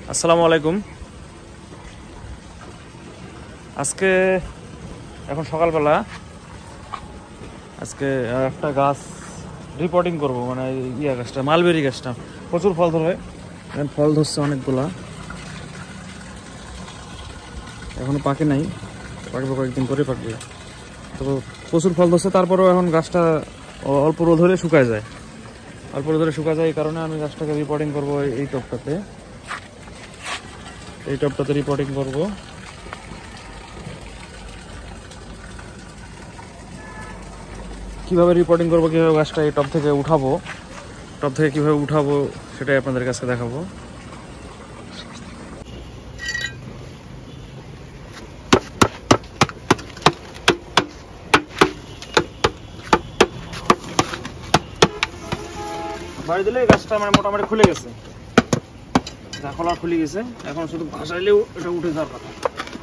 আসসালামু আলাইকুম। আজকে এখন সকালবেলা আজকে একটা গাছ রিপোর্টিং করব, মানে ইয়া গাছটা, মালবেরি গাছটা প্রচুর ফল ধরে, ফল ধরছে অনেকগুলা, এখনো পাকে নাই, পাকবে কয়েকদিন করে পাকবে। তো প্রচুর ফল ধরছে, তারপরেও এখন গাছটা অল্প রোদ হলে শুকায় যায়, অল্প রোদ হলে শুকায় যায়। এই কারণে আমি গাছটাকে রিপোর্টিং করবো এই টপটাতে রিপোর্টিং করব। কিভাবে রিপোর্টিং করবো, কিভাবে গাছটা এই টপ থেকে কিভাবে উঠাবো সেটাই আপনাদের কাছে দেখাবো। বাড়ি দিলে গাছটা মানে মোটামুটি খুলে গেছে, খোলা খুলে গেছে, এখন শুধু ভাসাইলেও এটা উঠে যাওয়ার কথা।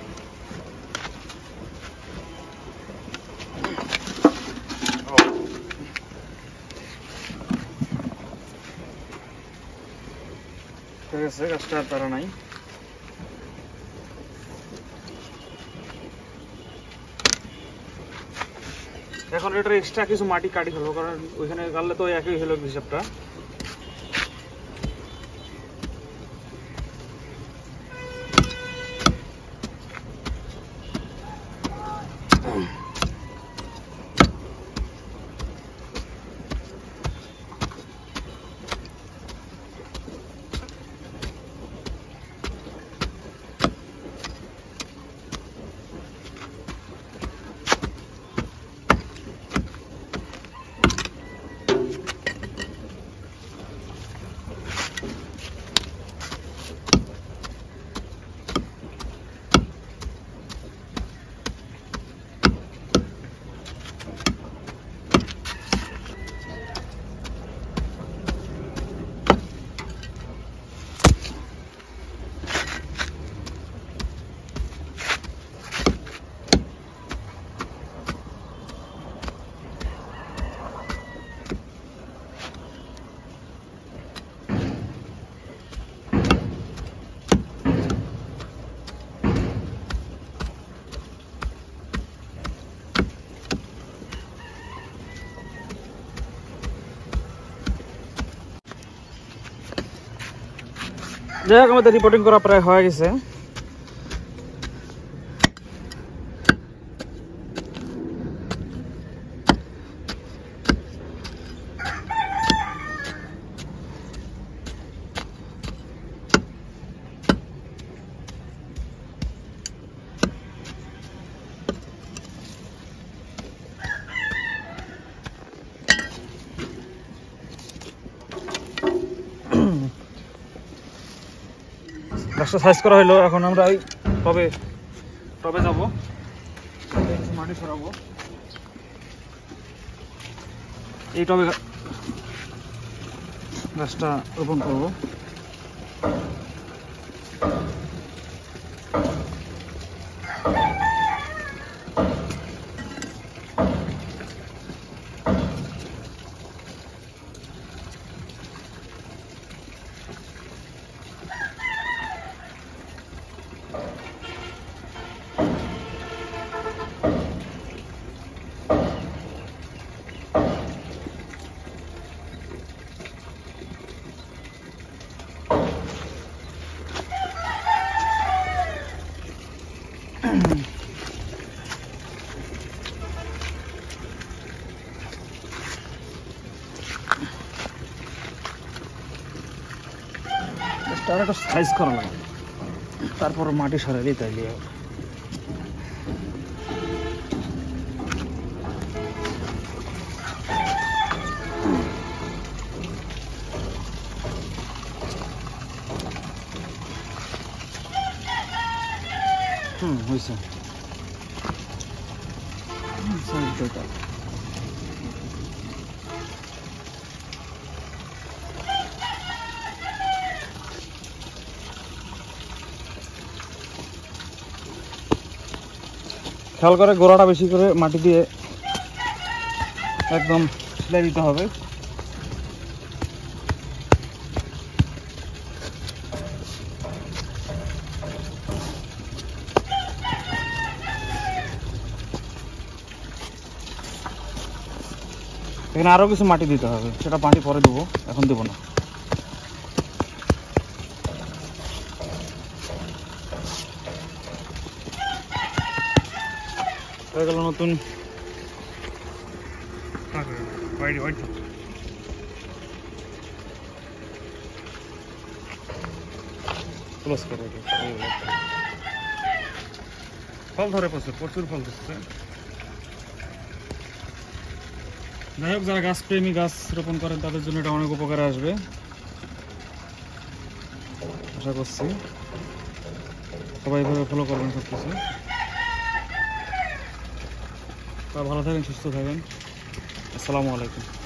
ঠিক আছে, গাছটা আর তারা নাই। এখন এটা এক্সট্রা কিছু মাটি কাটি ফেলবো, কারণ ওইখানে গাড়লে তো একই হলো হিসাবটা। যাই হোক, আমাদের রিপোর্টিং করা প্রায় হয়ে গেছে। গাছটা সাইজ করা হলো, এখন আমরা এই টবে যাবো, মাটি সরাবো। এই টবে গাছটা রোপণ করবো। তার একটা সাইজ করা লাগে, তারপর মাটি সরাই তাইলে হয়েছে। খেয়াল করে গোড়াটা বেশি করে মাটি দিয়ে একদম ছেলে দিতে হবে। এখানে আরও কিছু মাটি দিতে হবে, সেটা মাটি পরে দেবো, এখন দেবো না। হয়ে গেল নতুন ক্লোজ করে ফল ধরে, প্রচুর ফল ধরছে। যাই হোক, যারা গাছ প্রেমী, গাছ রোপণ করেন, তাদের জন্য এটা অনেক উপকারে আসবে আশা করছি। সবাই এভাবে ফলো করবেন সব কিছু। তা ভালো থাকেন, সুস্থ থাকেন। আসসালামু আলাইকুম।